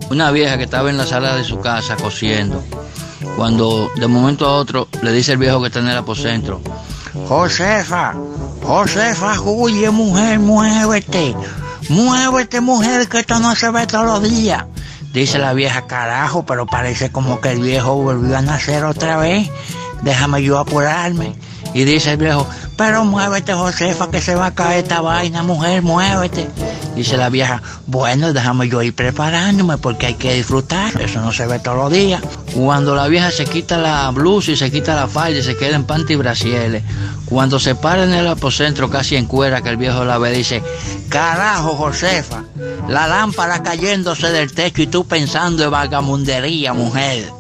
una vieja que estaba en la sala de su casa cosiendo, cuando de momento a otro le dice el viejo que está en el apocentro: Josefa, Josefa, huye, mujer, muévete, muévete, mujer, que esto no se ve todos los días. Dice la vieja: carajo, pero parece como que el viejo volvió a nacer otra vez, déjame yo apurarme. Y dice el viejo: pero muévete, Josefa, que se va a caer esta vaina, mujer, muévete. Dice la vieja: bueno, déjame yo ir preparándome porque hay que disfrutar, eso no se ve todos los días. Cuando la vieja se quita la blusa y se quita la falda y se queda en panty y brasieles, cuando se para en el apocentro casi en cuera, que el viejo la ve, dice: carajo, Josefa, la lámpara cayéndose del techo y tú pensando en vagamundería, mujer.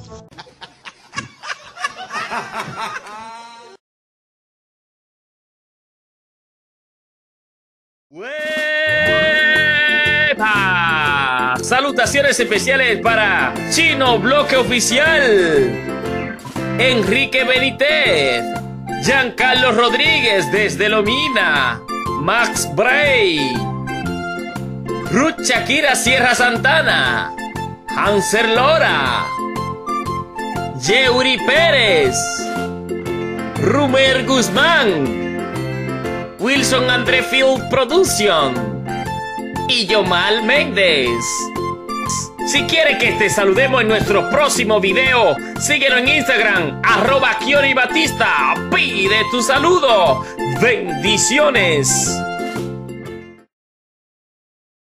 ¡Uepa! Salutaciones especiales para Chino Bloque Oficial, Enrique Benítez, Giancarlo Rodríguez desde Lomina, Max Bray, Ruth Shakira Sierra Santana, Hanser Lora, Yeuri Pérez, Rumer Guzmán, Wilson André Field Production y Yomal Méndez. Si quiere que te saludemos en nuestro próximo video, síguenos en Instagram, @KioriBatista. Pide tu saludo. Bendiciones.